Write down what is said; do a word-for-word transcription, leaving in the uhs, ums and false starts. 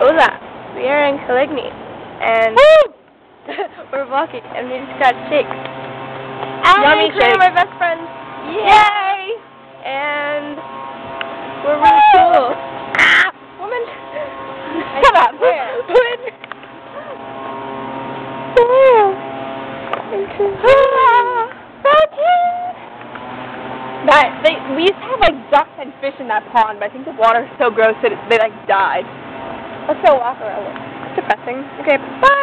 Hola, we are in Coligny, and we're walking, and we just got shakes. Yummy shakes. My best friends. Yay! And we're really cool. Ah, woman! Shut up. Where? Woman! That they we used to have like ducks and fish in that pond, but I think the water's so gross that it, they like died. Let's go walk around it. It's depressing. Okay, bye!